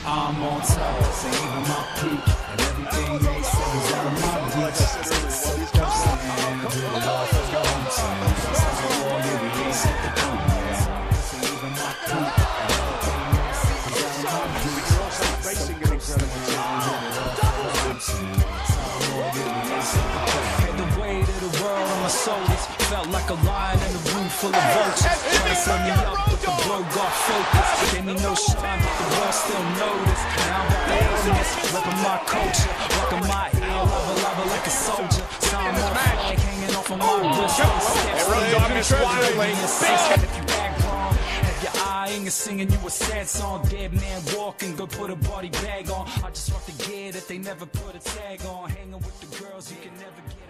I'm on top, saving my peak, and everything they say is out of my reach. So I'm saying, do it all for the hometown. So all you release at the boom, yeah. Saving my peak, and everything they say is out of my reach. You're also facing an incredible The weight of the world on my shoulders felt like a lion in a room full of vultures. Trying to set me up, but the bro got focused. Gave me no shine, but the world still noticed. Now I'm the illness, repping my culture, rocking my ear, lava like a soldier. Sound on flag hanging off of my wrist. It runs off this wildly. If you act wrong, have your eye and singing you a sad song. Dead man walking, go put a body bag on. I just rock the gear that they never put a tag on. Hanging with the girls you can never get.